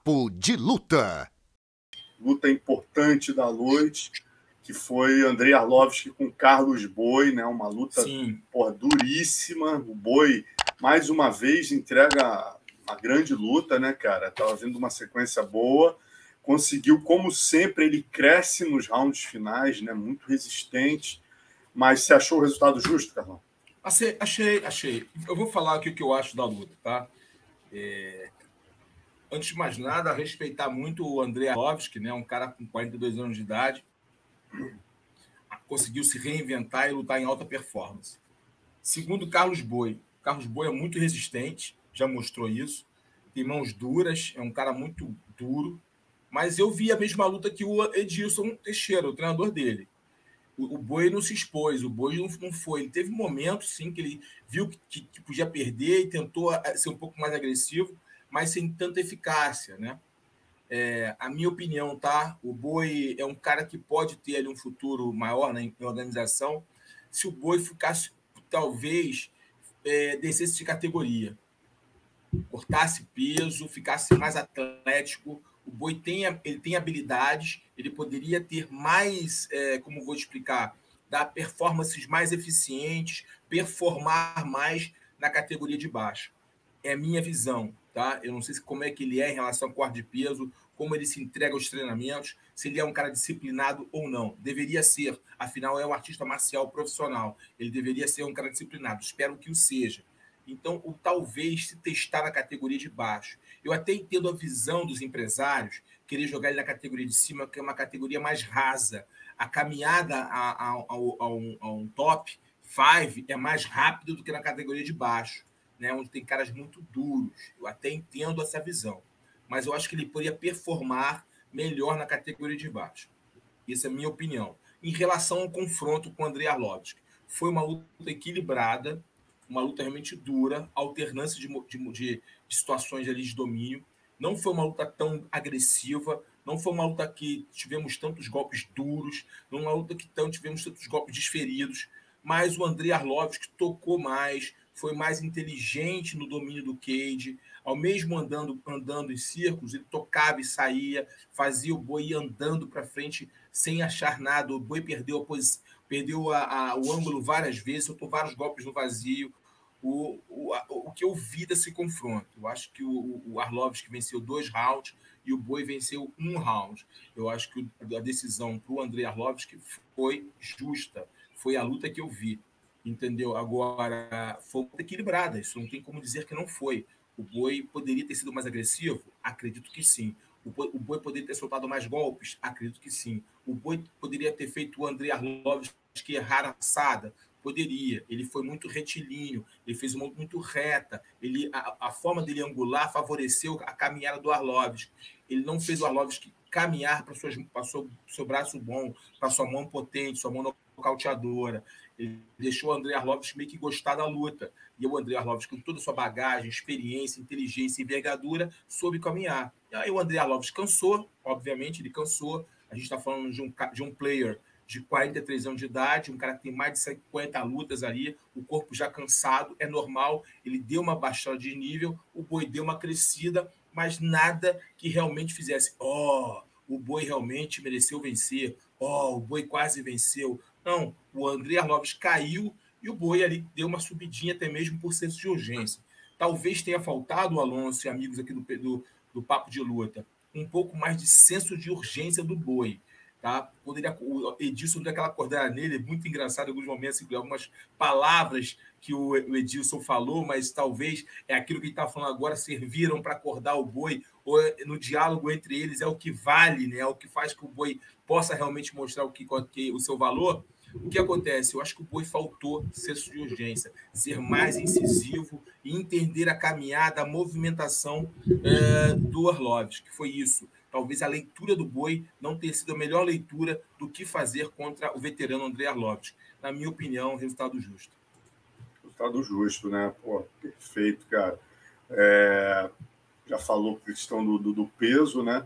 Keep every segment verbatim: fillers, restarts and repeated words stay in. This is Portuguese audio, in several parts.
Papo de Luta. Luta importante da noite, que foi Andrei Arlovski com Carlos Boi, né? Uma luta porra, duríssima. O Boi, mais uma vez, entrega uma grande luta, né, cara? Tava vendo uma sequência boa. Conseguiu, como sempre, ele cresce nos rounds finais, né? Muito resistente. Mas você achou o resultado justo, Carlão? Achei, achei, achei. Eu vou falar aqui o que eu acho da luta, tá? É... Antes de mais nada, respeitar muito o Andrei Arlovski, né? Um cara com quarenta e dois anos de idade. Conseguiu se reinventar e lutar em alta performance. Segundo, Carlos Boi. Carlos Boi é muito resistente, já mostrou isso. Tem mãos duras, é um cara muito duro. Mas eu vi a mesma luta que o Edilson Teixeira, o treinador dele. O, o Boi não se expôs, o Boi não, não foi. Ele teve momentos, sim, que ele viu que, que podia perder e tentou ser um pouco mais agressivo, mas sem tanta eficácia, né? É, a minha opinião, tá? O Boi é um cara que pode ter ali um futuro maior, né, na organização, se o Boi ficasse, talvez, é, descesse de categoria. Cortasse peso, ficasse mais atlético. O Boi tem, ele tem habilidades, ele poderia ter mais, é, como vou explicar, dar performances mais eficientes, performar mais na categoria de baixo. É a minha visão, tá? Eu não sei como é que ele é em relação ao corte de peso, como ele se entrega aos treinamentos, se ele é um cara disciplinado ou não. Deveria ser, afinal é um artista marcial profissional, ele deveria ser um cara disciplinado, espero que o seja. Então, o talvez se testar na categoria de baixo. Eu até entendo a visão dos empresários querer jogar ele na categoria de cima, que é uma categoria mais rasa. A caminhada a, a, a, a, um, a um top cinco é mais rápido do que na categoria de baixo, né, onde tem caras muito duros. Eu até entendo essa visão. Mas eu acho que ele poderia performar melhor na categoria de baixo. Essa é a minha opinião. Em relação ao confronto com o Andrei Arlovski, foi uma luta equilibrada, uma luta realmente dura, alternância de, de, de situações ali de domínio. Não foi uma luta tão agressiva, não foi uma luta que tivemos tantos golpes duros, não uma luta que tão, tivemos tantos golpes desferidos, mas o Andrei Arlovski tocou mais, foi mais inteligente no domínio do cage, ao mesmo andando, andando em círculos, ele tocava e saía, fazia o Boi ir andando para frente sem achar nada, o Boi perdeu, a posição, perdeu a, a, o ângulo várias vezes, soltou vários golpes no vazio. O, o, a, o que eu vi desse confronto, eu acho que o, o Arlovski venceu dois rounds e o Boi venceu um round. Eu acho que a decisão para o Andrei Arlovski foi justa, foi a luta que eu vi. Entendeu? Agora, foi equilibrada, isso não tem como dizer que não foi. O Boi poderia ter sido mais agressivo? Acredito que sim. O Boi, o Boi poderia ter soltado mais golpes? Acredito que sim. O Boi poderia ter feito o Andrei Arlovski errar a passada? Poderia. Ele foi muito retilíneo, ele fez uma luta muito reta, ele, a, a forma dele angular favoreceu a caminhada do Arlovski. Ele não fez o Arlovski caminhar para o seu, seu braço bom, para sua mão potente, sua mão nocauteadora. Ele deixou o Andrei Arlovski meio que gostar da luta. E o Andrei Arlovski, com toda a sua bagagem, experiência, inteligência e envergadura, soube caminhar. E aí o Andrei Arlovski cansou, obviamente, ele cansou. A gente está falando de um, de um player de quarenta e três anos de idade, um cara que tem mais de cinquenta lutas ali, o corpo já cansado, é normal, ele deu uma baixada de nível, o Boi deu uma crescida, mas nada que realmente fizesse, ó, oh, o Boi realmente mereceu vencer, ó, oh, o Boi quase venceu. Não, o Andrei Arlovski caiu e o Boi ali deu uma subidinha até mesmo por senso de urgência. Talvez tenha faltado, o Alonso e amigos aqui do, do, do Papo de Luta, um pouco mais de senso de urgência do Boi. Tá? Quando ele, o Edilson deu aquela acordada nele, é muito engraçado em alguns momentos, algumas palavras que o Edilson falou, mas talvez é aquilo que ele está falando agora, serviram para acordar o Boi, ou no diálogo entre eles é o que vale, né? É o que faz que o Boi possa realmente mostrar o, que, o seu valor. O que acontece? Eu acho que o Boi faltou senso de urgência, ser mais incisivo e entender a caminhada, a movimentação é, do Arlovski, que foi isso. Talvez a leitura do Boi não tenha sido a melhor leitura do que fazer contra o veterano Andrei Arlovski. Na minha opinião, resultado justo. Resultado justo, né? Pô, perfeito, cara. É... Já falou a questão do, do, do peso, né?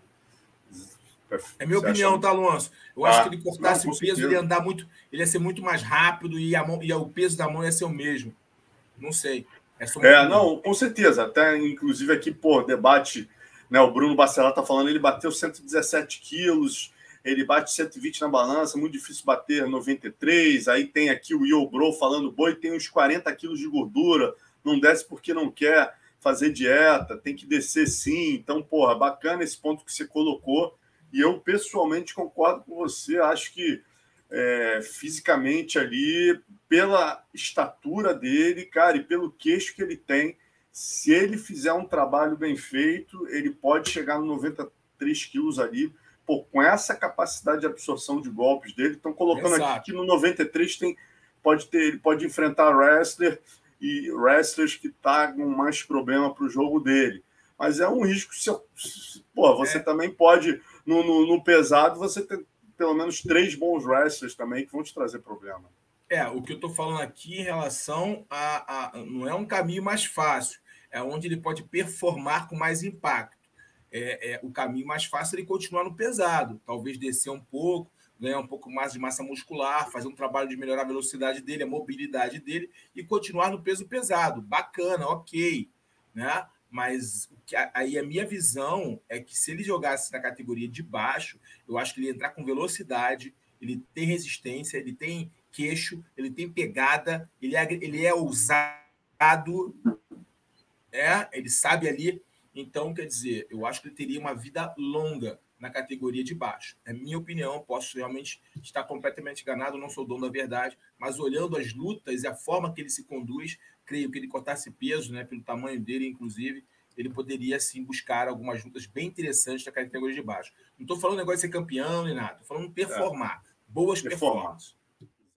É minha Você opinião, acha... tá, Alonso? Eu ah, acho que ele cortasse não, o peso, ele ia andar muito, ele ia ser muito mais rápido e, a mão, e o peso da mão ia ser o mesmo. Não sei. É, é não, com certeza. Até, inclusive, aqui, pô, debate né, o Bruno Bacelar está falando, ele bateu cento e dezessete quilos, ele bate cento e vinte na balança, muito difícil bater noventa e três. Aí tem aqui o Iobro falando, boi tem uns quarenta quilos de gordura, não desce porque não quer fazer dieta, tem que descer sim. Então, porra, bacana esse ponto que você colocou. E eu, pessoalmente, concordo com você. Acho que é, fisicamente ali, pela estatura dele, cara, e pelo queixo que ele tem, se ele fizer um trabalho bem feito, ele pode chegar no noventa e três quilos ali. Pô, com essa capacidade de absorção de golpes dele, estão colocando Exato. Aqui que no noventa e três tem, pode ter, ele pode enfrentar wrestler e wrestlers que tragam mais problema para o jogo dele. Mas é um risco. Se, pô, você é. também pode, no, no, no pesado, você tem pelo menos três bons wrestlers também que vão te trazer problema. É, o que eu estou falando aqui em relação a, a... Não é um caminho mais fácil, é onde ele pode performar com mais impacto. É, é, o caminho mais fácil é ele continuar no pesado, talvez descer um pouco, ganhar um pouco mais de massa muscular, fazer um trabalho de melhorar a velocidade dele, a mobilidade dele e continuar no peso pesado. Bacana, ok, né? Mas aí a minha visão é que se ele jogasse na categoria de baixo, eu acho que ele ia entrar com velocidade, ele tem resistência, ele tem queixo, ele tem pegada, ele é, ele é ousado, é, ele sabe ali. Então, quer dizer, eu acho que ele teria uma vida longa na categoria de baixo. É minha opinião, posso realmente estar completamente enganado, não sou dono da verdade, mas olhando as lutas e a forma que ele se conduz, creio que ele cortasse peso, né, pelo tamanho dele, inclusive, ele poderia, sim, buscar algumas lutas bem interessantes na categoria de baixo. Não estou falando negócio de ser campeão nem nada, estou falando performar, é. boas performances.